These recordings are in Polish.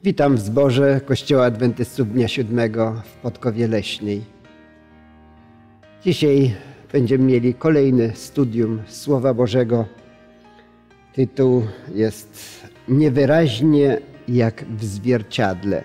Witam w zborze Kościoła Adwentystów Dnia Siódmego w Podkowie Leśnej. Dzisiaj będziemy mieli kolejne studium Słowa Bożego. Tytuł jest Niewyraźnie jak w zwierciadle.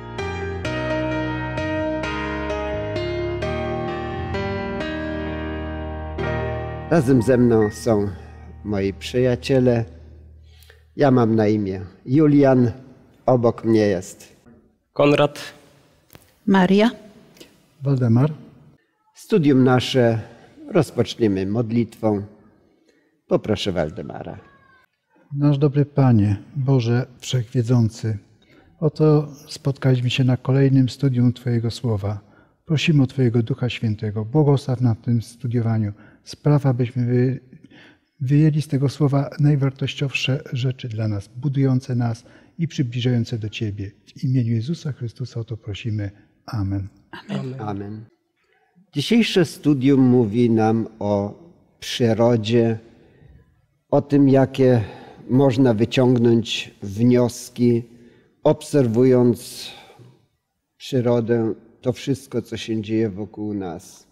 Razem ze mną są moi przyjaciele. Ja mam na imię Julian. Obok mnie jest Konrad, Maria, Waldemar. Studium nasze rozpoczniemy modlitwą. Poproszę Waldemara. Nasz dobry Panie, Boże Wszechwiedzący, oto spotkaliśmy się na kolejnym studium Twojego Słowa. Prosimy o Twojego Ducha Świętego. Błogosław nam w tym studiowaniu. Spraw, abyśmy wyjęli z tego Słowa najwartościowsze rzeczy dla nas, budujące nas i przybliżające do Ciebie. W imieniu Jezusa Chrystusa o to prosimy. Amen. Amen. Amen. Dzisiejsze studium mówi nam o przyrodzie, o tym, jakie można wyciągnąć wnioski, obserwując przyrodę, to wszystko, co się dzieje wokół nas.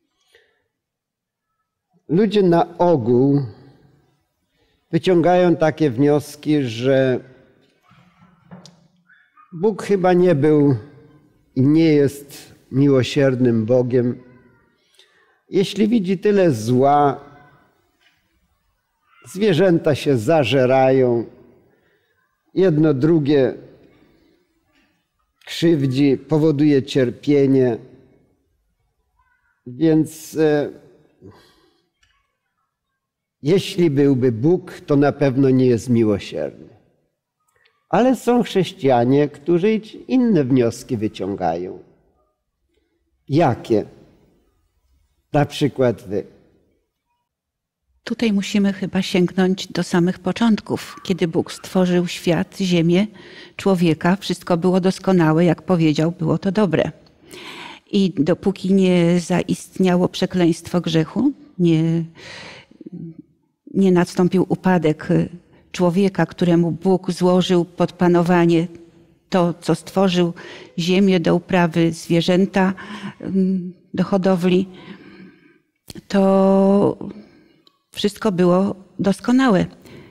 Ludzie na ogół wyciągają takie wnioski, że Bóg chyba nie był i nie jest miłosiernym Bogiem. Jeśli widzi tyle zła, zwierzęta się zażerają, jedno drugie krzywdzi, powoduje cierpienie, więc jeśli byłby Bóg, to na pewno nie jest miłosierny. Ale są chrześcijanie, którzy inne wnioski wyciągają. Jakie? Na przykład wy. Tutaj musimy chyba sięgnąć do samych początków. Kiedy Bóg stworzył świat, ziemię, człowieka, wszystko było doskonałe, jak powiedział, było to dobre. I dopóki nie zaistniało przekleństwo grzechu, nie nastąpił upadek człowieka, któremu Bóg złożył pod panowanie to, co stworzył, ziemię do uprawy, zwierzęta do hodowli, to wszystko było doskonałe.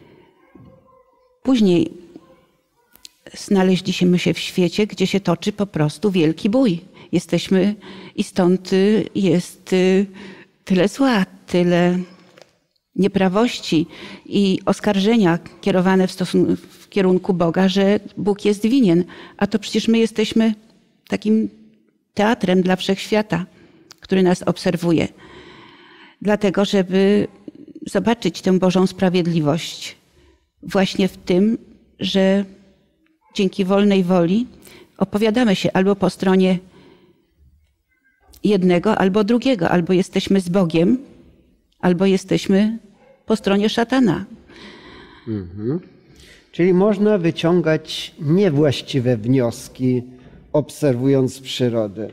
Później znaleźliśmy się w świecie, gdzie się toczy po prostu wielki bój. Jesteśmy i stąd jest tyle zła, tyle nieprawości i oskarżenia kierowane w kierunku Boga, że Bóg jest winien. A to przecież my jesteśmy takim teatrem dla wszechświata, który nas obserwuje. Dlatego, żeby zobaczyć tę Bożą sprawiedliwość właśnie w tym, że dzięki wolnej woli opowiadamy się albo po stronie jednego, albo drugiego. Albo jesteśmy z Bogiem, albo jesteśmy po stronie szatana. Czyli można wyciągać niewłaściwe wnioski, obserwując przyrodę.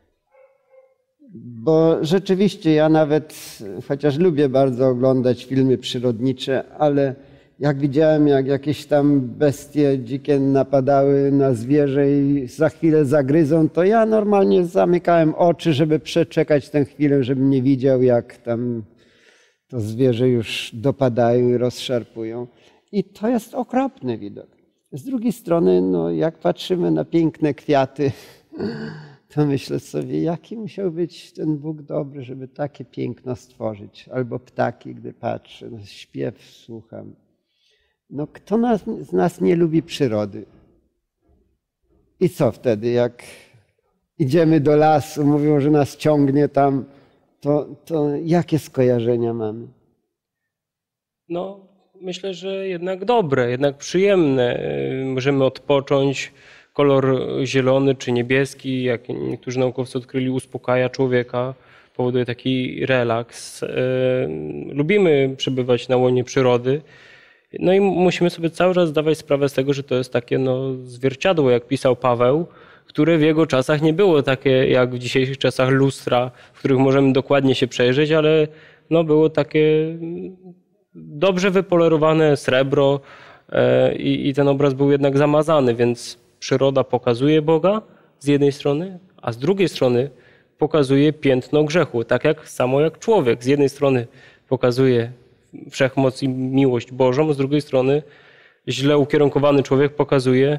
Bo rzeczywiście ja nawet, chociaż lubię bardzo oglądać filmy przyrodnicze, ale jak widziałem, jak jakieś tam bestie dzikie napadały na zwierzę i za chwilę zagryzą, to ja normalnie zamykałem oczy, żeby przeczekać tę chwilę, żebym nie widział, jak tam to zwierzę już dopadają i rozszarpują. I to jest okropny widok. Z drugiej strony, no, jak patrzymy na piękne kwiaty, to myślę sobie, jaki musiał być ten Bóg dobry, żeby takie piękno stworzyć. Albo ptaki, gdy patrzę, no, śpiew słucham. No, kto z nas nie lubi przyrody? I co wtedy, jak idziemy do lasu, mówią, że nas ciągnie tam, to jakie skojarzenia mamy? no myślę, że jednak dobre, jednak przyjemne. Możemy odpocząć. Kolor zielony czy niebieski, jak niektórzy naukowcy odkryli, uspokaja człowieka, powoduje taki relaks. Lubimy przebywać na łonie przyrody. No i musimy sobie cały czas zdawać sprawę z tego, że to jest takie zwierciadło, jak pisał Paweł, które w jego czasach nie było takie jak w dzisiejszych czasach lustra, w których możemy dokładnie się przejrzeć, ale było takie dobrze wypolerowane srebro i ten obraz był jednak zamazany, więc przyroda pokazuje Boga z jednej strony, a z drugiej strony pokazuje piętno grzechu. Tak samo jak człowiek. Z jednej strony pokazuje wszechmoc i miłość Bożą, z drugiej strony źle ukierunkowany człowiek pokazuje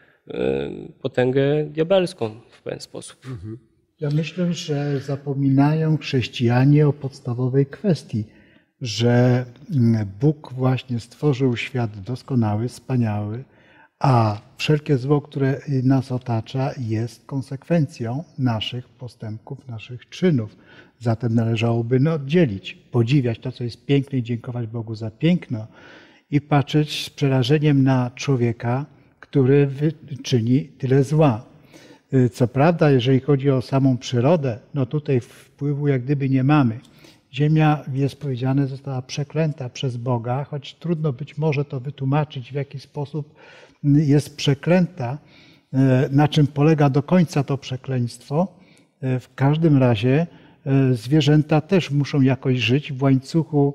potęgę diabelską w pewien sposób. Ja myślę, że zapominają chrześcijanie o podstawowej kwestii, że Bóg właśnie stworzył świat doskonały, wspaniały, a wszelkie zło, które nas otacza, jest konsekwencją naszych postępków, naszych czynów. Zatem należałoby oddzielić, podziwiać to, co jest piękne i dziękować Bogu za piękno i patrzeć z przerażeniem na człowieka, który czyni tyle zła. Co prawda, jeżeli chodzi o samą przyrodę, no tutaj wpływu jak gdyby nie mamy. Ziemia, jest powiedziane, została przeklęta przez Boga, choć trudno być może to wytłumaczyć, w jaki sposób jest przeklęta, na czym polega do końca to przekleństwo. W każdym razie zwierzęta też muszą jakoś żyć w łańcuchu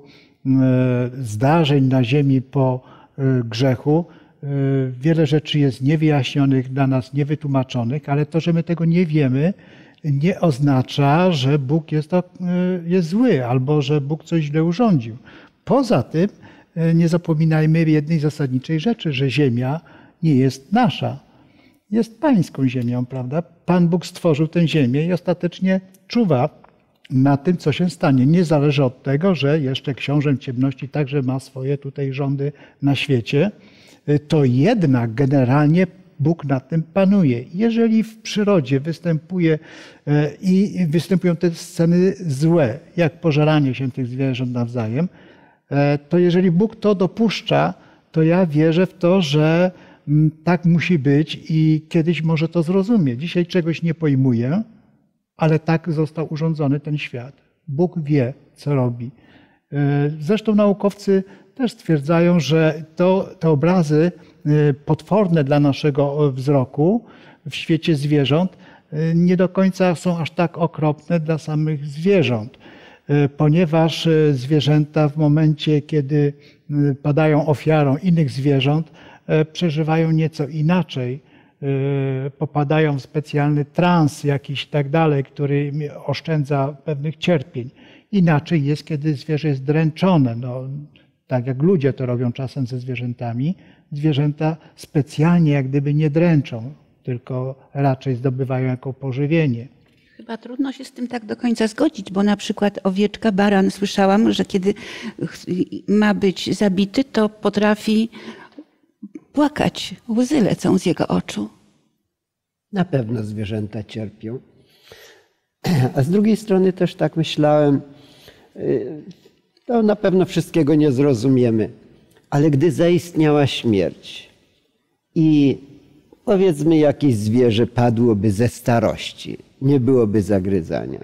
zdarzeń na ziemi po grzechu. Wiele rzeczy jest niewyjaśnionych, dla nas niewytłumaczonych, ale to, że my tego nie wiemy, nie oznacza, że Bóg jest zły albo że Bóg coś źle urządził. Poza tym nie zapominajmy jednej zasadniczej rzeczy, że ziemia nie jest nasza. Jest pańską ziemią, prawda? Pan Bóg stworzył tę ziemię i ostatecznie czuwa nad tym, co się stanie. Nie zależy od tego, że jeszcze książę ciemności także ma swoje tutaj rządy na świecie. To jednak generalnie Bóg nad tym panuje. Jeżeli w przyrodzie występują te sceny złe, jak pożeranie się tych zwierząt nawzajem, to jeżeli Bóg to dopuszcza, to ja wierzę w to, że tak musi być i kiedyś może to zrozumie. Dzisiaj czegoś nie pojmuję, ale tak został urządzony ten świat. Bóg wie, co robi. Zresztą naukowcy też stwierdzają, że te obrazy potworne dla naszego wzroku w świecie zwierząt nie do końca są aż tak okropne dla samych zwierząt, ponieważ zwierzęta w momencie, kiedy padają ofiarą innych zwierząt, przeżywają nieco inaczej, popadają w specjalny trans jakiś tak dalej, który oszczędza pewnych cierpień. Inaczej jest, kiedy zwierzę jest dręczone. No, tak jak ludzie to robią czasem ze zwierzętami. Zwierzęta specjalnie jak gdyby nie dręczą, tylko raczej zdobywają jako pożywienie. Chyba trudno się z tym tak do końca zgodzić, bo na przykład owieczka, baran, słyszałam, że kiedy ma być zabity, to potrafi płakać. Łzy lecą z jego oczu. Na pewno zwierzęta cierpią. A z drugiej strony też tak myślałem, to na pewno wszystkiego nie zrozumiemy, ale gdy zaistniała śmierć i powiedzmy jakieś zwierzę padłoby ze starości, nie byłoby zagryzania.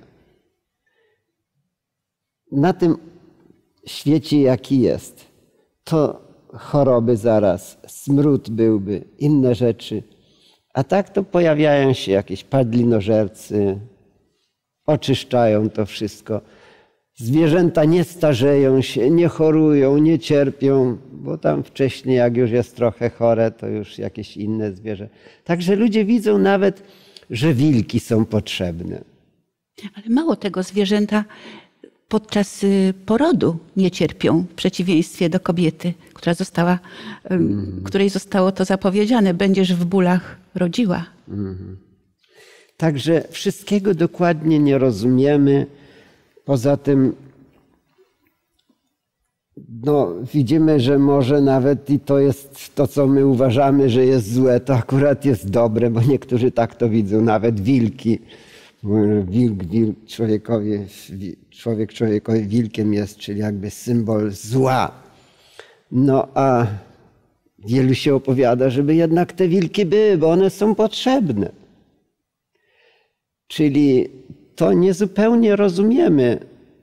Na tym świecie jaki jest, to choroby zaraz, smród byłby, inne rzeczy. A tak to pojawiają się jakieś padlinożercy, oczyszczają to wszystko. Zwierzęta nie starzeją się, nie chorują, nie cierpią, bo tam wcześniej jak już jest trochę chore, to już jakieś inne zwierzę. Także ludzie widzą nawet, że wilki są potrzebne. Ale mało tego, zwierzęta podczas porodu nie cierpią, w przeciwieństwie do kobiety, której zostało to zapowiedziane. Będziesz w bólach rodziła. Także wszystkiego dokładnie nie rozumiemy. Poza tym widzimy, że może nawet i to jest to, co my uważamy, że jest złe, to akurat jest dobre, bo niektórzy tak to widzą, nawet wilki. Człowiek człowiekowi wilkiem jest, czyli jakby symbol zła. No a wielu się opowiada, żeby jednak te wilki były, bo one są potrzebne. Czyli to niezupełnie rozumiemy,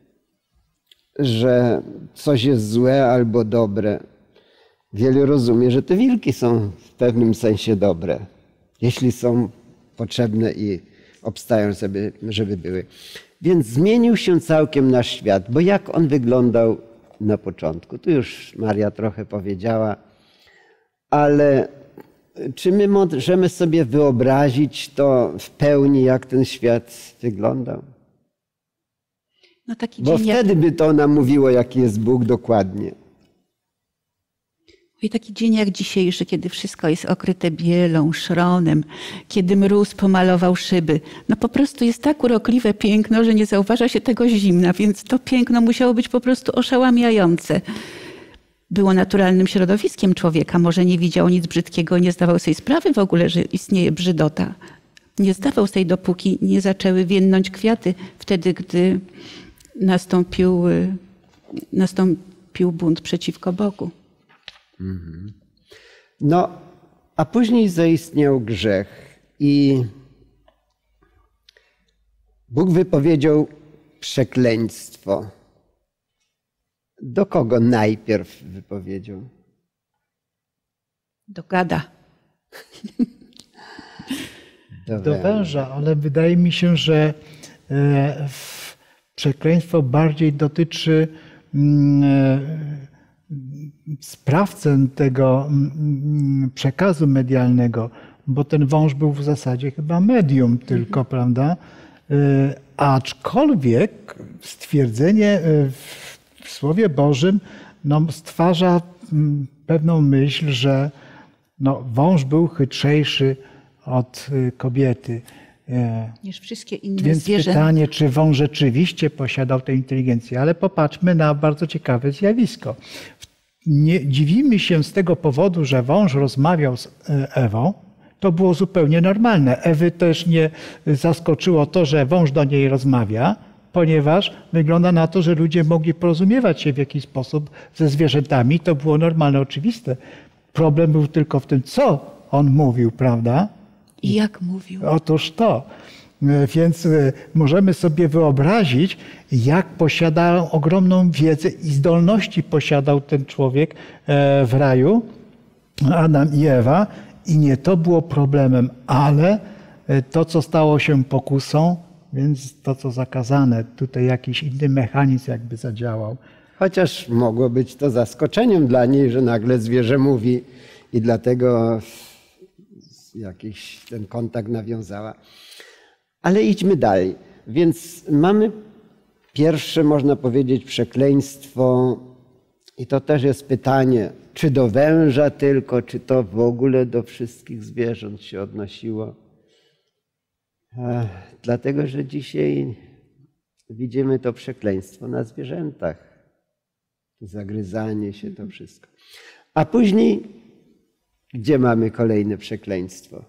że coś jest złe albo dobre. Wielu rozumie, że te wilki są w pewnym sensie dobre, jeśli są potrzebne i obstają sobie, żeby były. Więc zmienił się całkiem nasz świat, bo jak on wyglądał na początku? Tu już Maria trochę powiedziała, ale czy my możemy sobie wyobrazić to w pełni, jak ten świat wyglądał? No taki Bo dzień wtedy by to nam mówiło, jaki jest Bóg dokładnie. I taki dzień jak dzisiejszy, kiedy wszystko jest okryte bielą, szronem, kiedy mróz pomalował szyby. No po prostu jest tak urokliwe piękno, że nie zauważa się tego zimna, więc to piękno musiało być po prostu oszałamiające. Było naturalnym środowiskiem człowieka. Może nie widział nic brzydkiego, nie zdawał sobie sprawy w ogóle, że istnieje brzydota. Nie zdawał sobie, dopóki nie zaczęły więdnąć kwiaty, wtedy gdy nastąpił bunt przeciwko Bogu. No, a później zaistniał grzech i Bóg wypowiedział przekleństwo. Do kogo najpierw wypowiedział? Do gada. Do węża, ale wydaje mi się, że przekleństwo bardziej dotyczy sprawcę tego przekazu medialnego, bo ten wąż był w zasadzie chyba medium tylko, prawda? Aczkolwiek stwierdzenie w Słowie Bożym stwarza pewną myśl, że wąż był chytrzejszy od kobiety. Niż wszystkie inne Więc zwierzęta. pytanie, czy wąż rzeczywiście posiadał tę inteligencję. Ale popatrzmy na bardzo ciekawe zjawisko. Nie dziwimy się z tego powodu, że wąż rozmawiał z Ewą. To było zupełnie normalne. Ewy też nie zaskoczyło to, że wąż do niej rozmawia, ponieważ wygląda na to, że ludzie mogli porozumiewać się w jakiś sposób ze zwierzętami. To było normalne, oczywiste. Problem był tylko w tym, co on mówił, prawda? I jak mówił. Otóż to. Więc możemy sobie wyobrazić, jak posiadał ogromną wiedzę i zdolności posiadał ten człowiek w raju, Adam i Ewa. I nie to było problemem, ale to, co stało się pokusą, więc to, co zakazane, tutaj jakiś inny mechanizm jakby zadziałał. Chociaż mogło być to zaskoczeniem dla niej, że nagle zwierzę mówi i dlatego jakiś ten kontakt nawiązała. Ale idźmy dalej. Więc mamy pierwsze, można powiedzieć, przekleństwo i to też jest pytanie, czy do węża tylko, czy to w ogóle do wszystkich zwierząt się odnosiło. Dlatego, że dzisiaj widzimy to przekleństwo na zwierzętach. Zagryzanie się, to wszystko. A później, gdzie mamy kolejne przekleństwo?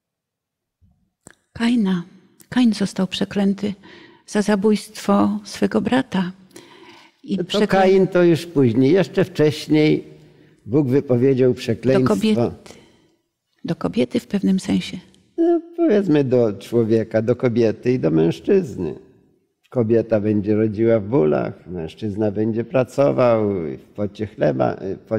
Kaina. Kain został przeklęty za zabójstwo swego brata. I To Kain to już później. Jeszcze wcześniej Bóg wypowiedział przekleństwo. Do kobiety w pewnym sensie. No, powiedzmy do człowieka, do kobiety i do mężczyzny. Kobieta będzie rodziła w bólach, mężczyzna będzie pracował w pocie chleba,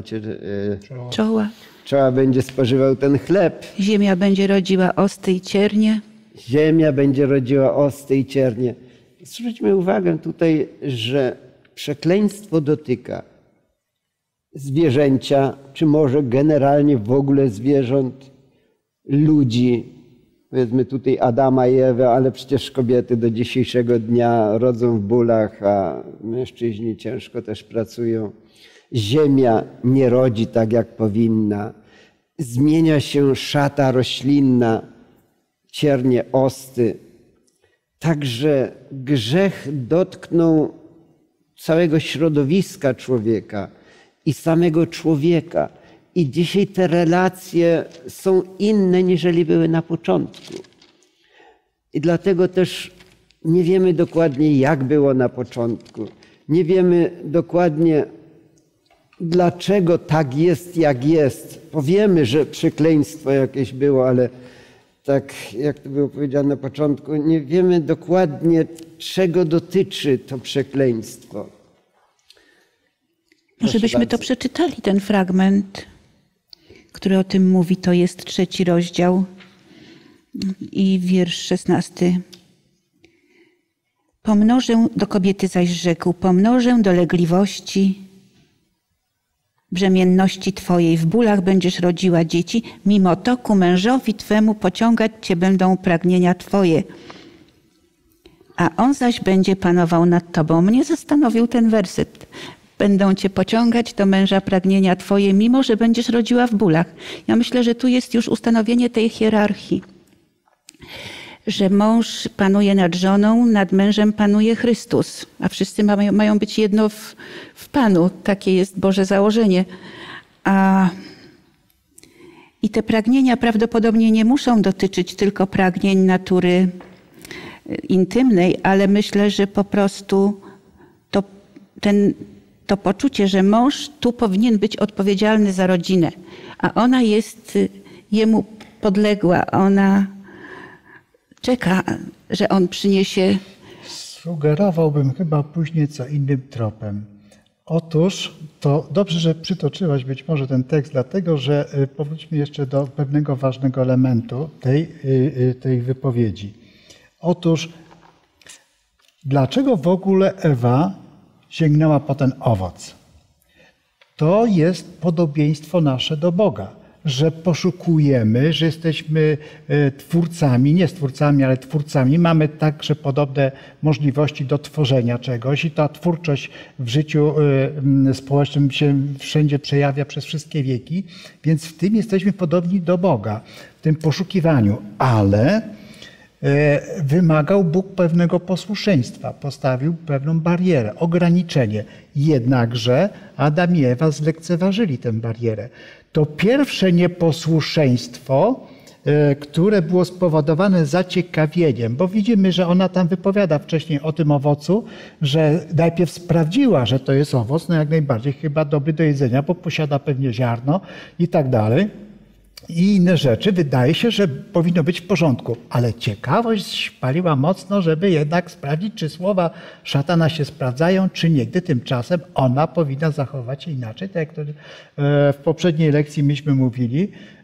czoła będzie spożywał ten chleb. Ziemia będzie rodziła osty i ciernie. Ziemia będzie rodziła osty i ciernie. Zwróćmy uwagę tutaj, że przekleństwo dotyka zwierzęcia, czy może generalnie w ogóle zwierząt, ludzi. Powiedzmy tutaj Adama i Ewę, ale przecież kobiety do dzisiejszego dnia rodzą w bólach, a mężczyźni ciężko też pracują. Ziemia nie rodzi tak, jak powinna. Zmienia się szata roślinna, ciernie, osty. Także grzech dotknął całego środowiska człowieka i samego człowieka. I dzisiaj te relacje są inne, niżeli były na początku. I dlatego też nie wiemy dokładnie, jak było na początku. Nie wiemy dokładnie, dlaczego tak jest, jak jest. Powiemy, że przekleństwo jakieś było, ale tak jak to było powiedziane na początku, nie wiemy dokładnie, czego dotyczy to przekleństwo. Może byśmy to przeczytali, ten fragment, który o tym mówi. To jest 3 rozdział i wiersz 16. Pomnożę, do kobiety zaś rzekł, pomnożę dolegliwości brzemienności Twojej, w bólach będziesz rodziła dzieci, mimo to ku mężowi Twemu pociągać Cię będą pragnienia Twoje. A on zaś będzie panował nad Tobą. Mnie zastanowił ten werset. Będą Cię pociągać do męża pragnienia Twoje, mimo że będziesz rodziła w bólach. Ja myślę, że tu jest już ustanowienie tej hierarchii. Że mąż panuje nad żoną, nad mężem panuje Chrystus, a wszyscy mają być jedno w Panu. Takie jest Boże założenie. I te pragnienia prawdopodobnie nie muszą dotyczyć tylko pragnień natury intymnej, ale myślę, że po prostu to poczucie, że mąż tu powinien być odpowiedzialny za rodzinę, a ona jest jemu podległa, ona czeka, że on przyniesie. Sugerowałbym chyba później co innym tropem. Otóż to dobrze, że przytoczyłaś być może ten tekst, dlatego że powróćmy jeszcze do pewnego ważnego elementu tej wypowiedzi. Otóż dlaczego w ogóle Ewa sięgnęła po ten owoc? To jest podobieństwo nasze do Boga, że poszukujemy, że jesteśmy twórcami, nie stwórcami, ale twórcami. Mamy także podobne możliwości do tworzenia czegoś i ta twórczość w życiu społecznym się wszędzie przejawia przez wszystkie wieki, więc w tym jesteśmy podobni do Boga, w tym poszukiwaniu, ale wymagał Bóg pewnego posłuszeństwa, postawił pewną barierę, ograniczenie. Jednakże Adam i Ewa zlekceważyli tę barierę. To pierwsze nieposłuszeństwo, które było spowodowane zaciekawieniem, bo widzimy, że ona tam wypowiada wcześniej o tym owocu, że najpierw sprawdziła, że to jest owoc, no jak najbardziej chyba dobry do jedzenia, bo posiada pewnie ziarno i tak dalej. I inne rzeczy, wydaje się, że powinno być w porządku, ale ciekawość paliła mocno, żeby jednak sprawdzić, czy słowa szatana się sprawdzają, czy nie. Gdy tymczasem ona powinna zachować się inaczej, tak jak to w poprzedniej lekcji myśmy mówili,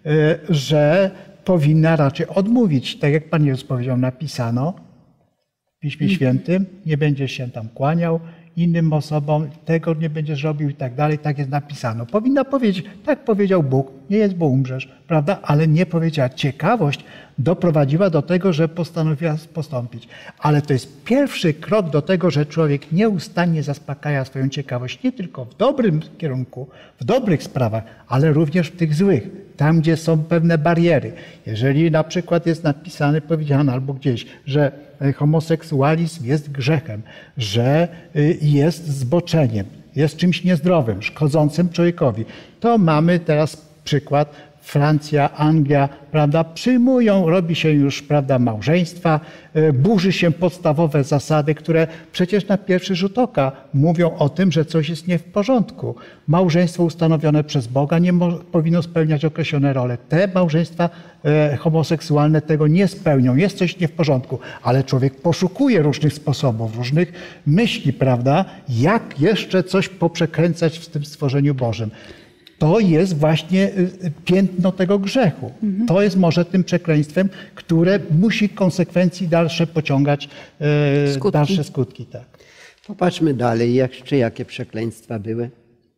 że powinna raczej odmówić. Tak jak Pan Jezus powiedział, napisano w Piśmie Świętym, nie będziesz się tam kłaniał innym osobom, tego nie będziesz robił i tak dalej, tak jest napisano. Powinna powiedzieć, tak powiedział Bóg, nie jest, bo umrzesz, prawda? Ale nie powiedziała. Ciekawość doprowadziła do tego, że postanowiła postąpić. Ale to jest pierwszy krok do tego, że człowiek nieustannie zaspokaja swoją ciekawość, nie tylko w dobrym kierunku, w dobrych sprawach, ale również w tych złych, tam gdzie są pewne bariery. Jeżeli na przykład jest napisane, powiedziane albo gdzieś, że homoseksualizm jest grzechem, że jest zboczeniem, jest czymś niezdrowym, szkodzącym człowiekowi, to mamy teraz przykład Francja, Anglia, prawda, przyjmują, robi się już, prawda, małżeństwa, burzy się podstawowe zasady, które przecież na pierwszy rzut oka mówią o tym, że coś jest nie w porządku. Małżeństwo ustanowione przez Boga nie powinno spełniać określone role. Te małżeństwa homoseksualne tego nie spełnią. Jest coś nie w porządku, ale człowiek poszukuje różnych sposobów, różnych myśli, prawda, jak jeszcze coś poprzekręcać w tym stworzeniu Bożym. To jest właśnie piętno tego grzechu. To jest może tym przekleństwem, które musi konsekwencji dalsze pociągać, dalsze skutki. Tak. Popatrzmy dalej, jeszcze jakie przekleństwa były.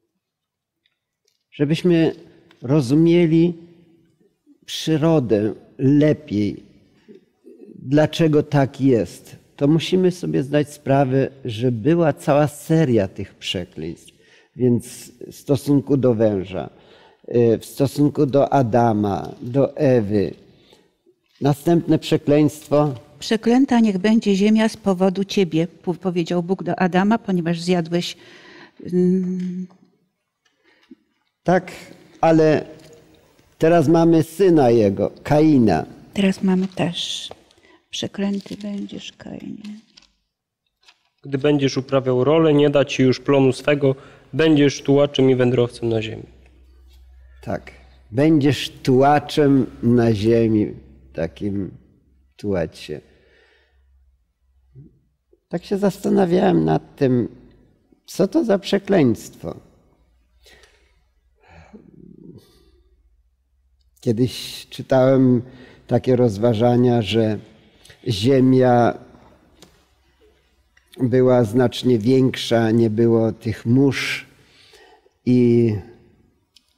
Żebyśmy rozumieli przyrodę lepiej, dlaczego tak jest, to musimy sobie zdać sprawę, że była cała seria tych przekleństw. Więc w stosunku do węża, w stosunku do Adama, do Ewy. Następne przekleństwo. Przeklęta niech będzie ziemia z powodu ciebie, powiedział Bóg do Adama, ponieważ zjadłeś. Tak, ale teraz mamy syna jego, Kaina. Teraz mamy też. Przeklęty będziesz, Kainie. Gdy będziesz uprawiał rolę, nie da ci już plonu swego, będziesz tułaczem i wędrowcem na ziemi. Tak, będziesz tułaczem na ziemi, takim tułać się. Tak się zastanawiałem nad tym, co to za przekleństwo. Kiedyś czytałem takie rozważania, że ziemia była znacznie większa, nie było tych mórz i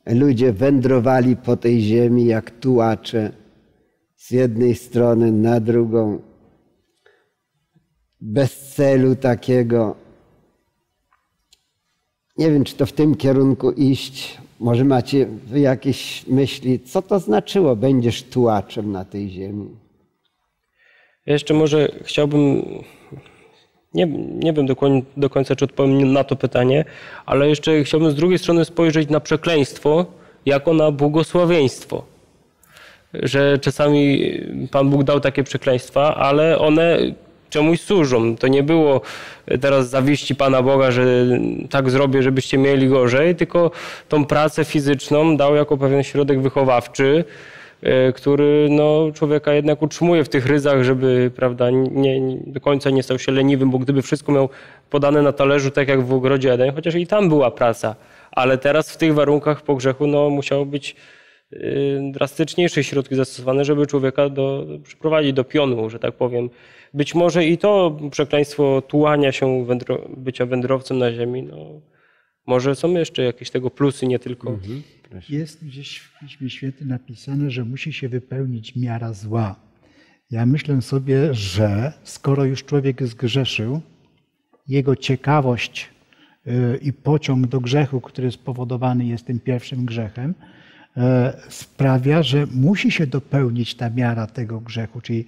ludzie wędrowali po tej ziemi jak tułacze z jednej strony na drugą, bez celu takiego. Nie wiem, czy to w tym kierunku iść. Może macie wy jakieś myśli, co to znaczyło, będziesz tułaczem na tej ziemi? Ja jeszcze może chciałbym, nie wiem do końca, czy odpowiem na to pytanie, ale jeszcze chciałbym z drugiej strony spojrzeć na przekleństwo jako na błogosławieństwo. Że czasami Pan Bóg dał takie przekleństwa, ale one czemuś służą. To nie było teraz zawiści Pana Boga, że tak zrobię, żebyście mieli gorzej, tylko tą pracę fizyczną dał jako pewien środek wychowawczy, który no, człowieka jednak utrzymuje w tych ryzach, żeby prawda, nie do końca nie stał się leniwym, bo gdyby wszystko miał podane na talerzu, tak jak w ogrodzie Eden, chociaż i tam była praca, ale teraz w tych warunkach po grzechu no, musiało być drastyczniejsze środki zastosowane, żeby człowieka przyprowadzić do pionu, że tak powiem. Być może i to przekleństwo tułania się, bycia wędrowcem na ziemi, no, może są jeszcze jakieś tego plusy, nie tylko. Jest gdzieś w Piśmie Świętym napisane, że musi się wypełnić miara zła. Ja myślę sobie, że skoro już człowiek zgrzeszył, jego ciekawość i pociąg do grzechu, który spowodowany jest tym pierwszym grzechem, sprawia, że musi się dopełnić ta miara tego grzechu. Czyli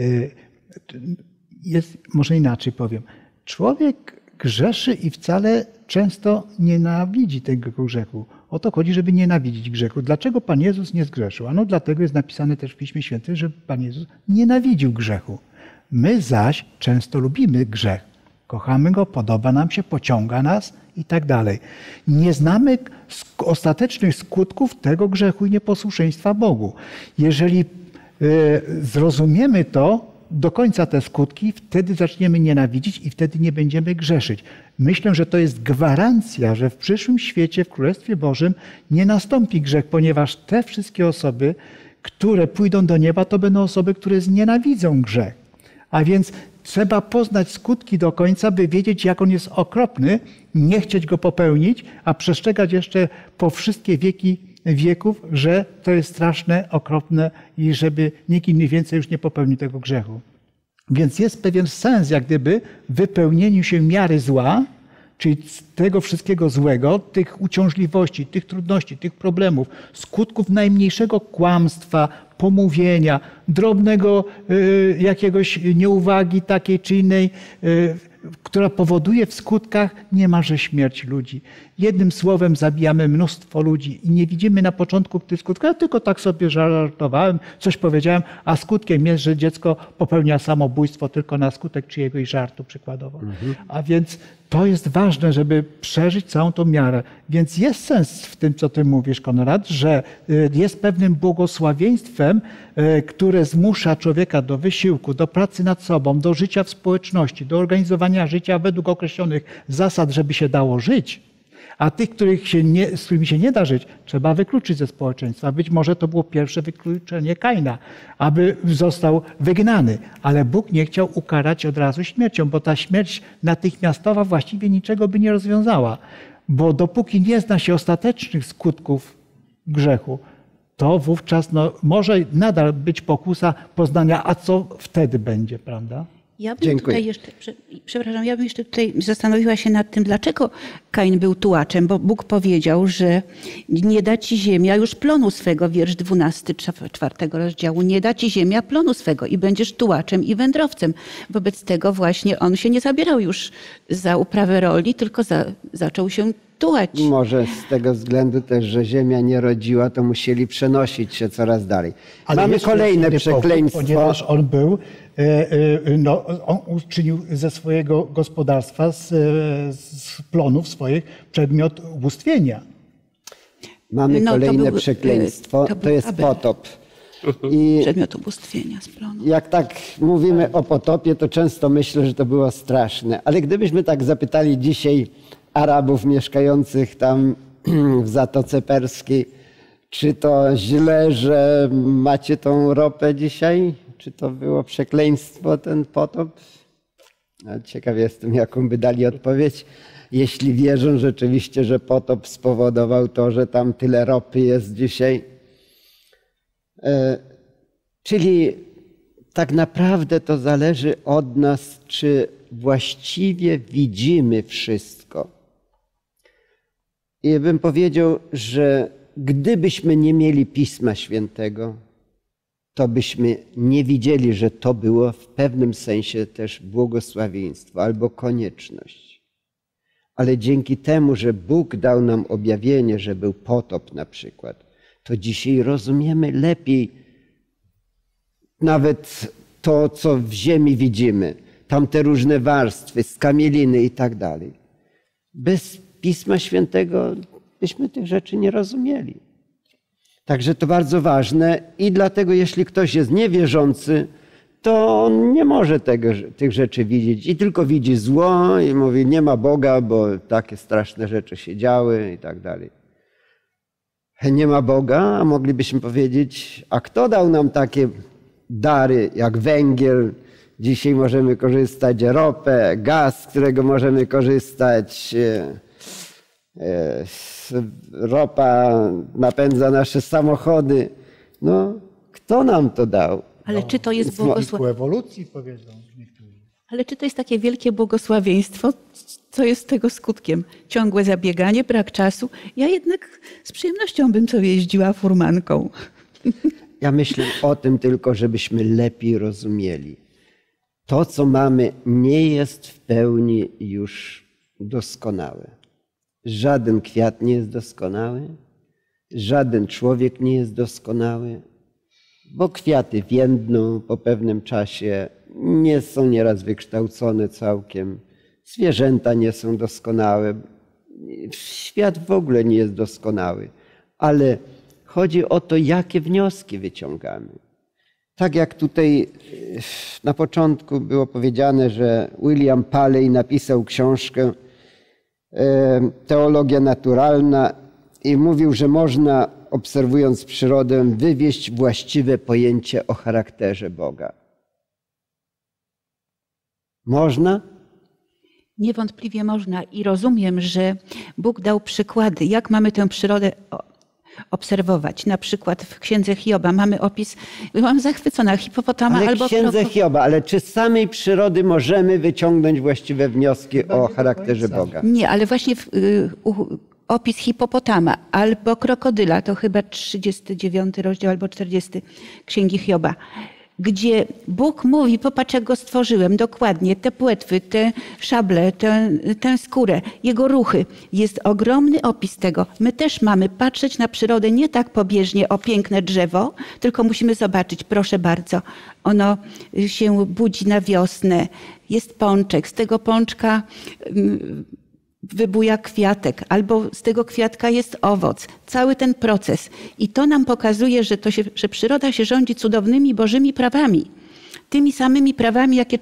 jest, może inaczej powiem, człowiek grzeszy i wcale często nienawidzi tego grzechu. O to chodzi, żeby nienawidzić grzechu. Dlaczego Pan Jezus nie zgrzeszył? Ano dlatego jest napisane też w Piśmie Świętym, że Pan Jezus nienawidził grzechu. My zaś często lubimy grzech. Kochamy go, podoba nam się, pociąga nas i tak dalej. Nie znamy ostatecznych skutków tego grzechu i nieposłuszeństwa Bogu. Jeżeli zrozumiemy to, do końca te skutki, wtedy zaczniemy nienawidzić i wtedy nie będziemy grzeszyć. Myślę, że to jest gwarancja, że w przyszłym świecie, w Królestwie Bożym nie nastąpi grzech, ponieważ te wszystkie osoby, które pójdą do nieba, to będą osoby, które znienawidzą grzech. A więc trzeba poznać skutki do końca, by wiedzieć, jak on jest okropny, nie chcieć go popełnić, a przestrzegać jeszcze po wszystkie wieki wieków, że to jest straszne, okropne i żeby nikt inny więcej już nie popełnił tego grzechu. Więc jest pewien sens, jak gdyby, w wypełnieniu się miary zła, czyli tego wszystkiego złego, tych uciążliwości, tych trudności, tych problemów, skutków najmniejszego kłamstwa, pomówienia, drobnego jakiegoś nieuwagi takiej czy innej, która powoduje w skutkach niemalże śmierć ludzi. Jednym słowem zabijamy mnóstwo ludzi i nie widzimy na początku tych skutków. Ja tylko tak sobie żartowałem, coś powiedziałem, a skutkiem jest, że dziecko popełnia samobójstwo tylko na skutek czyjegoś żartu przykładowo. A więc to jest ważne, żeby przeżyć całą tą miarę. Więc jest sens w tym, co ty mówisz, Konrad, że jest pewnym błogosławieństwem, które zmusza człowieka do wysiłku, do pracy nad sobą, do życia w społeczności, do organizowania życia według określonych zasad, żeby się dało żyć. A tych, z którymi się nie da żyć, trzeba wykluczyć ze społeczeństwa. Być może to było pierwsze wykluczenie Kaina, aby został wygnany. Ale Bóg nie chciał ukarać od razu śmiercią, bo ta śmierć natychmiastowa właściwie niczego by nie rozwiązała. Bo dopóki nie zna się ostatecznych skutków grzechu, to wówczas może nadal być pokusa poznania, a co wtedy będzie, prawda? Ja bym tutaj jeszcze, przepraszam, ja bym jeszcze tutaj zastanowiła się nad tym, dlaczego Kain był tułaczem, bo Bóg powiedział, że nie da ci ziemia już plonu swego, wiersz 12, 4 rozdziału, nie da ci ziemia plonu swego i będziesz tułaczem i wędrowcem. Wobec tego właśnie on się nie zabierał już za uprawę roli, tylko zaczął się tułać. Może z tego względu też, że ziemia nie rodziła, to musieli przenosić się coraz dalej. Ale mamy kolejne przekleństwo. Ponieważ on był, on uczynił ze swojego gospodarstwa, z plonów swoich przedmiot ubóstwienia. Mamy kolejne przekleństwo, to jest Abel. potop. I Przedmiot ubóstwienia z plonu. jak tak mówimy o potopie, to często myślę, że to było straszne. Ale gdybyśmy tak zapytali dzisiaj Arabów mieszkających tam w Zatoce Perskiej, czy to źle, że macie tą ropę dzisiaj? Czy to było przekleństwo, ten potop? Ciekaw jestem, jaką by dali odpowiedź. jeśli wierzą rzeczywiście, że potop spowodował to, że tam tyle ropy jest dzisiaj. Czyli tak naprawdę to zależy od nas, czy właściwie widzimy wszystko. I bym powiedział, że gdybyśmy nie mieli Pisma Świętego, to byśmy nie widzieli, że to było w pewnym sensie też błogosławieństwo albo konieczność. Ale dzięki temu, że Bóg dał nam objawienie, że był potop na przykład, to dzisiaj rozumiemy lepiej nawet to, co w ziemi widzimy, tamte różne warstwy, skamieliny i tak dalej. Bez Pisma Świętego byśmy tych rzeczy nie rozumieli. Także to bardzo ważne i dlatego jeśli ktoś jest niewierzący, to on nie może tych rzeczy widzieć i tylko widzi zło i mówi, nie ma Boga, bo takie straszne rzeczy się działy i tak dalej. Nie ma Boga, a moglibyśmy powiedzieć, a kto dał nam takie dary jak węgiel? Dzisiaj możemy korzystać ropę, gaz, z którego możemy korzystać. Ropa napędza nasze samochody. No, kto nam to dał? Ale czy to jest błogosławieństwo? ewolucji, powiedzą niektórzy. Ale czy to jest takie wielkie błogosławieństwo? Co jest tego skutkiem? Ciągłe zabieganie, brak czasu? Ja jednak z przyjemnością bym sobie jeździła furmanką. Ja myślę o tym tylko, żebyśmy lepiej rozumieli. To, co mamy, nie jest w pełni już doskonałe. Żaden kwiat nie jest doskonały, żaden człowiek nie jest doskonały, bo kwiaty więdną po pewnym czasie, nie są nieraz wykształcone całkiem, zwierzęta nie są doskonałe, świat w ogóle nie jest doskonały, ale chodzi o to, jakie wnioski wyciągamy. Tak jak tutaj na początku było powiedziane, że William Paley napisał książkę Teologia naturalna i mówił, że można, obserwując przyrodę, wywieść właściwe pojęcie o charakterze Boga. Można? Niewątpliwie można i rozumiem, że Bóg dał przykłady, jak mamy tę przyrodę obserwować. Na przykład w Księdze Hioba mamy opis, byłam zachwycona, hipopotama Ale albo Księdze Hioba, ale czy z samej przyrody możemy wyciągnąć właściwe wnioski o charakterze Boga? Nie, ale właśnie opis hipopotama albo krokodyla, to chyba 39 rozdział albo 40 Księgi Hioba, gdzie Bóg mówi, popatrz jak go stworzyłem, dokładnie, te płetwy, te szable, tę skórę, jego ruchy. Jest ogromny opis tego. My też mamy patrzeć na przyrodę nie tak pobieżnie, o piękne drzewo, tylko musimy zobaczyć, proszę bardzo, ono się budzi na wiosnę, jest pączek, z tego pączka wybuja kwiatek, albo z tego kwiatka jest owoc. Cały ten proces. I to nam pokazuje, że przyroda się rządzi cudownymi Bożymi prawami. Tymi samymi prawami, jakie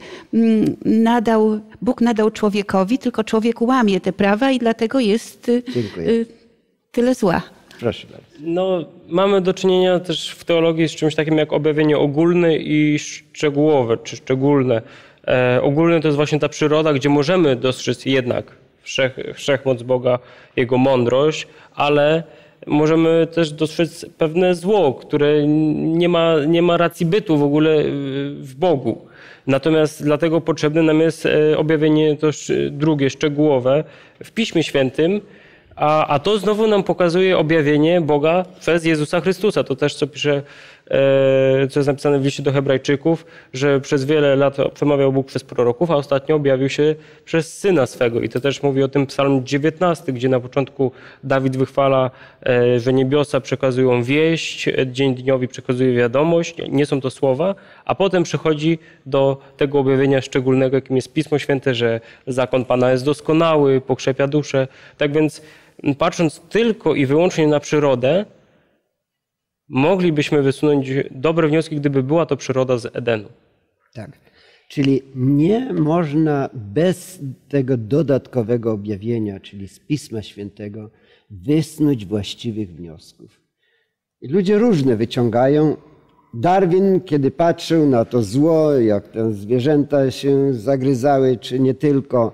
Bóg nadał człowiekowi, tylko człowiek łamie te prawa i dlatego jest tyle zła. Proszę bardzo. No, mamy do czynienia też w teologii z czymś takim jak objawienie ogólne i szczegółowe, czy szczególne. Ogólne to jest właśnie ta przyroda, gdzie możemy dostrzec jednak wszechmoc Boga, Jego mądrość, ale możemy też dostrzec pewne zło, które nie ma racji bytu w ogóle w Bogu. Natomiast dlatego potrzebne nam jest objawienie też drugie, szczegółowe w Piśmie Świętym, a to znowu nam pokazuje objawienie Boga przez Jezusa Chrystusa. To też, co jest napisane w liście do Hebrajczyków, że przez wiele lat przemawiał Bóg przez proroków, a ostatnio objawił się przez Syna swego. I to też mówi o tym Psalm 19, gdzie na początku Dawid wychwala, że niebiosa przekazują wieść, dzień dniowi przekazuje wiadomość. Nie są to słowa, a potem przychodzi do tego objawienia szczególnego, jakim jest Pismo Święte, że zakon Pana jest doskonały, pokrzepia duszę. Tak więc patrząc tylko i wyłącznie na przyrodę, moglibyśmy wysunąć dobre wnioski, gdyby była to przyroda z Edenu. Tak. Czyli nie można bez tego dodatkowego objawienia, czyli z Pisma Świętego, wysnuć właściwych wniosków. I ludzie różne wyciągają. Darwin, kiedy patrzył na to zło, jak te zwierzęta się zagryzały, czy nie tylko,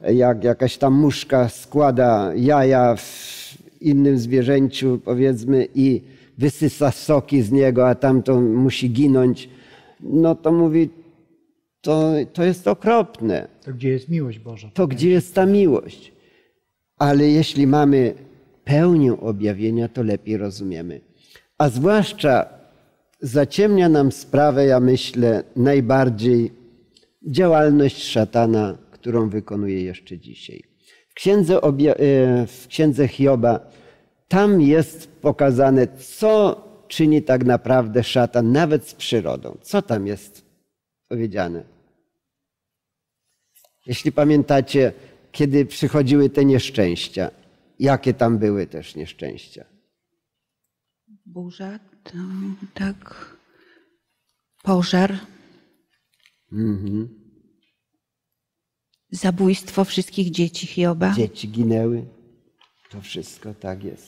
jak jakaś tam muszka składa jaja w innym zwierzęciu, powiedzmy, i wysysa soki z niego, a tamto musi ginąć, no to mówi, to jest okropne. To gdzie jest miłość Boża? To gdzie jest ta miłość? Ale jeśli mamy pełnię objawienia, to lepiej rozumiemy. A zwłaszcza zaciemnia nam sprawę, ja myślę, najbardziej działalność szatana, którą wykonuje jeszcze dzisiaj. W księdze Hioba tam jest pokazane, co czyni tak naprawdę szatan, nawet z przyrodą. Co tam jest powiedziane? Jeśli pamiętacie, kiedy przychodziły te nieszczęścia, jakie tam były też nieszczęścia? Burza, to, tak, pożar, zabójstwo wszystkich dzieci Hioba. Dzieci ginęły, to wszystko tak jest.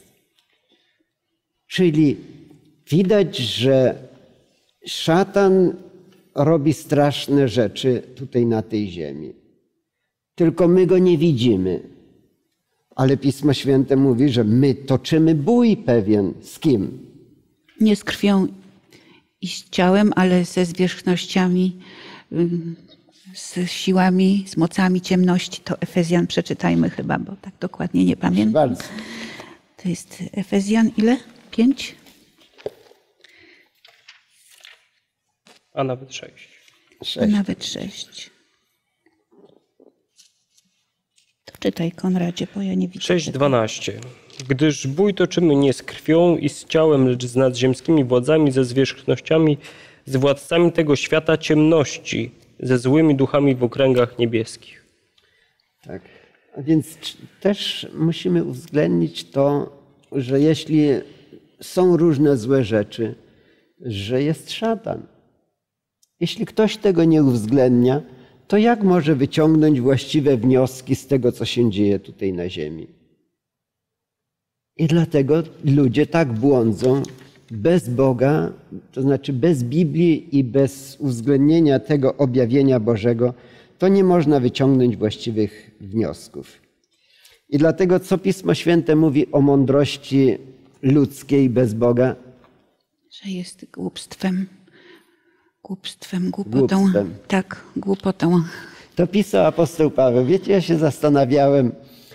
Czyli widać, że szatan robi straszne rzeczy tutaj na tej ziemi. Tylko my go nie widzimy. Ale Pismo Święte mówi, że my toczymy bój pewien. Z kim? Nie z krwią i z ciałem, ale ze zwierzchnościami, z siłami, z mocami ciemności. To Efezjan przeczytajmy chyba, bo tak dokładnie nie pamiętam. Bardzo. To jest Efezjan ile? 5? A nawet 6. A nawet 6. To czytaj, Konradzie, bo ja nie widzę. 6:12. Gdyż bój toczymy nie z krwią i z ciałem, lecz z nadziemskimi władzami, ze zwierzchnościami, z władcami tego świata ciemności, ze złymi duchami w okręgach niebieskich. Tak. A więc też musimy uwzględnić to, że jeśli są różne złe rzeczy, że jest szatan. Jeśli ktoś tego nie uwzględnia, to jak może wyciągnąć właściwe wnioski z tego, co się dzieje tutaj na ziemi? I dlatego ludzie tak błądzą bez Boga, to znaczy bez Biblii i bez uwzględnienia tego objawienia Bożego, to nie można wyciągnąć właściwych wniosków. I dlatego co Pismo Święte mówi o mądrości ludzkiej bez Boga? Że jest głupstwem. Głupotą. Głupstwem. Tak, głupotą. To pisał apostoł Paweł. Wiecie, ja się zastanawiałem,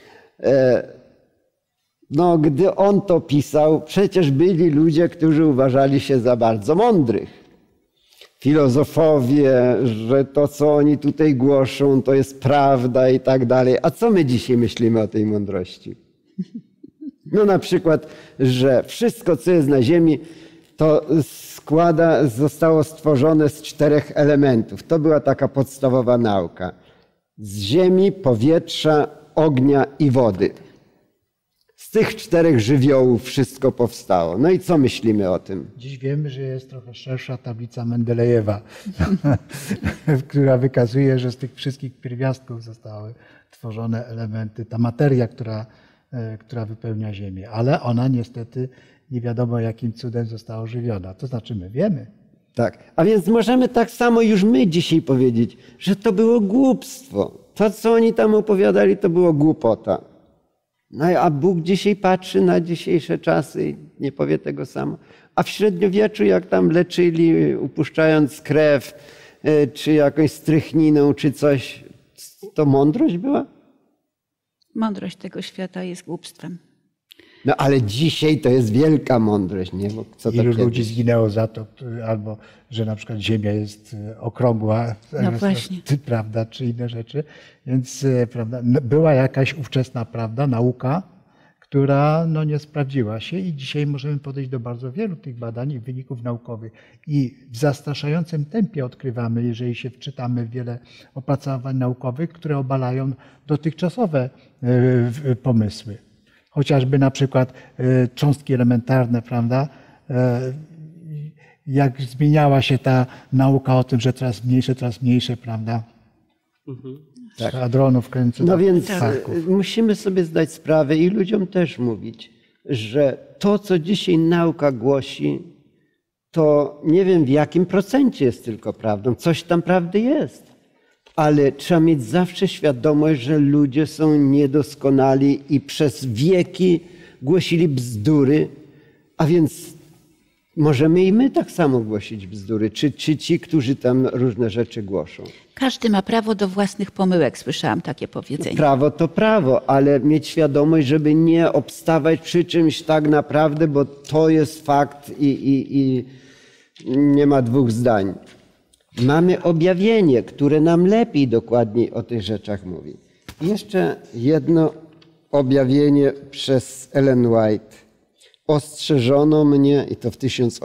gdy on to pisał, przecież byli ludzie, którzy uważali się za bardzo mądrych. Filozofowie, że to, co oni tutaj głoszą, to jest prawda i tak dalej. A co my dzisiaj myślimy o tej mądrości? No na przykład, że wszystko, co jest na ziemi, to zostało stworzone z 4 elementów. To była taka podstawowa nauka. Z ziemi, powietrza, ognia i wody. Z tych 4 żywiołów wszystko powstało. No i co myślimy o tym? Dziś wiemy, że jest trochę szersza tablica Mendelejewa, która wykazuje, że z tych wszystkich pierwiastków zostały tworzone elementy, ta materia, która wypełnia Ziemię. Ale ona niestety nie wiadomo jakim cudem została ożywiona. To znaczy my wiemy. Tak. A więc możemy tak samo już my dzisiaj powiedzieć, że to było głupstwo. To, co oni tam opowiadali, to było głupota. No a Bóg dzisiaj patrzy na dzisiejsze czasy i nie powie tego samo. A w średniowieczu, jak tam leczyli, upuszczając krew, czy jakąś strychniną, czy coś, to mądrość była? Mądrość tego świata jest głupstwem. No ale dzisiaj to jest wielka mądrość, nie? Bo co to Ilu kiedyś? ludzi zginęło za to, albo że na przykład Ziemia jest okrągła, No właśnie. prawda, czy inne rzeczy. Więc prawda, była jakaś ówczesna prawda, nauka, która nie sprawdziła się i dzisiaj możemy podejść do bardzo wielu tych badań i wyników naukowych. I w zastraszającym tempie odkrywamy, jeżeli się wczytamy w wiele opracowań naukowych, które obalają dotychczasowe pomysły. Chociażby na przykład cząstki elementarne, prawda? Jak zmieniała się ta nauka o tym, że coraz mniejsze, prawda? Tak. Hadronów kręcą. No więc musimy sobie zdać sprawę i ludziom też mówić, że to, co dzisiaj nauka głosi, to nie wiem w jakim procencie jest tylko prawdą. Coś tam prawdy jest. ale trzeba mieć zawsze świadomość, że ludzie są niedoskonali i przez wieki głosili bzdury, a więc możemy i my tak samo głosić bzdury, czy ci, którzy tam różne rzeczy głoszą. Każdy ma prawo do własnych pomyłek, słyszałam takie powiedzenie. Prawo to prawo, ale mieć świadomość, żeby nie obstawać przy czymś tak naprawdę, bo to jest fakt i nie ma dwóch zdań. Mamy objawienie, które nam lepiej dokładniej o tych rzeczach mówi. I jeszcze jedno objawienie przez Ellen White. Ostrzeżono mnie, i to w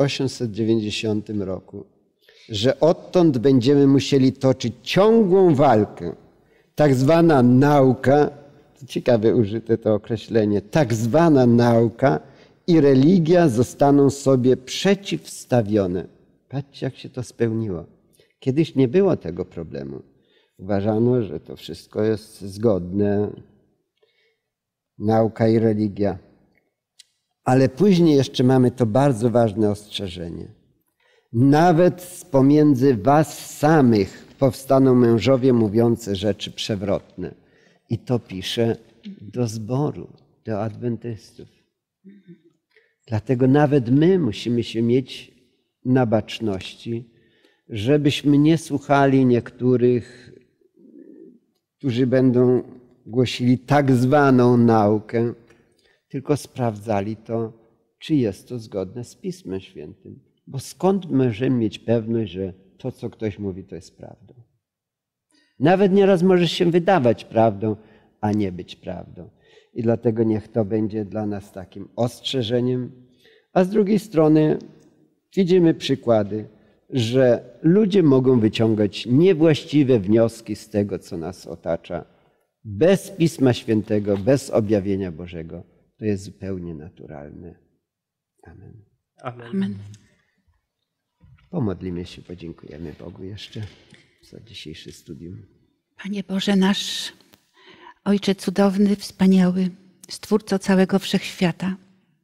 1890 roku, że odtąd będziemy musieli toczyć ciągłą walkę. Tak zwana nauka, ciekawe użyte to określenie, tak zwana nauka i religia zostaną sobie przeciwstawione. Patrzcie, jak się to spełniło. Kiedyś nie było tego problemu. Uważano, że to wszystko jest zgodne, nauka i religia. Ale później jeszcze mamy to bardzo ważne ostrzeżenie. Nawet pomiędzy was samych powstaną mężowie mówiące rzeczy przewrotne. I to pisze do zboru, do adwentystów. Dlatego nawet my musimy się mieć na baczności, żebyśmy nie słuchali niektórych, którzy będą głosili tak zwaną naukę, tylko sprawdzali to, czy jest to zgodne z Pismem Świętym. Bo skąd możemy mieć pewność, że to, co ktoś mówi, to jest prawdą? Nawet nieraz może się wydawać prawdą, a nie być prawdą. I dlatego niech to będzie dla nas takim ostrzeżeniem. A z drugiej strony widzimy przykłady, że ludzie mogą wyciągać niewłaściwe wnioski z tego, co nas otacza. Bez Pisma Świętego, bez objawienia Bożego. To jest zupełnie naturalne. Amen. Amen. Amen. Pomodlimy się, podziękujemy Bogu jeszcze za dzisiejsze studium. Panie Boże nasz, Ojcze cudowny, wspaniały, Stwórco całego wszechświata.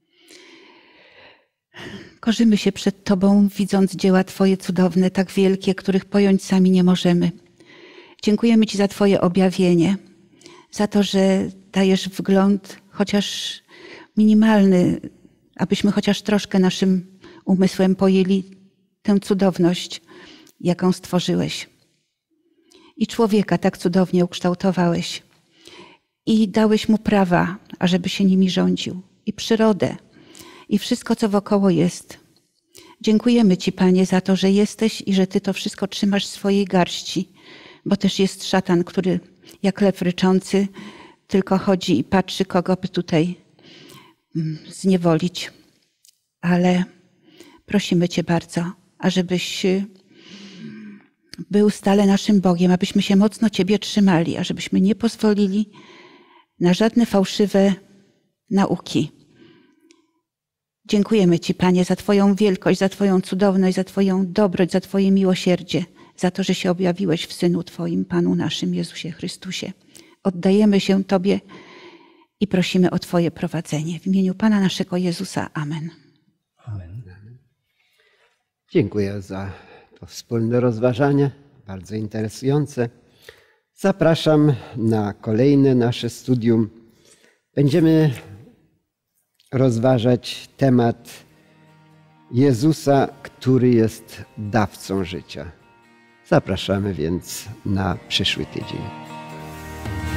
Korzymy się przed Tobą, widząc dzieła Twoje cudowne, tak wielkie, których pojąć sami nie możemy. Dziękujemy Ci za Twoje objawienie, za to, że dajesz wgląd, chociaż minimalny, abyśmy chociaż troszkę naszym umysłem pojęli tę cudowność, jaką stworzyłeś. I człowieka tak cudownie ukształtowałeś. I dałeś mu prawa, ażeby się nimi rządził. I przyrodę. I wszystko, co wokoło jest. Dziękujemy Ci, Panie, za to, że jesteś i że Ty to wszystko trzymasz w swojej garści. Bo też jest szatan, który jak lew ryczący tylko chodzi i patrzy, kogo by tutaj zniewolić. Ale prosimy Cię bardzo, ażebyś był stale naszym Bogiem, abyśmy się mocno Ciebie trzymali, ażebyśmy nie pozwolili na żadne fałszywe nauki. Dziękujemy Ci, Panie, za Twoją wielkość, za Twoją cudowność, za Twoją dobroć, za Twoje miłosierdzie, za to, że się objawiłeś w Synu Twoim, Panu naszym Jezusie Chrystusie. Oddajemy się Tobie i prosimy o Twoje prowadzenie. W imieniu Pana naszego Jezusa. Amen. Amen. Dziękuję za to wspólne rozważanie, bardzo interesujące. Zapraszam na kolejne nasze studium. Będziemy rozważać temat Jezusa, który jest dawcą życia. Zapraszamy więc na przyszły tydzień.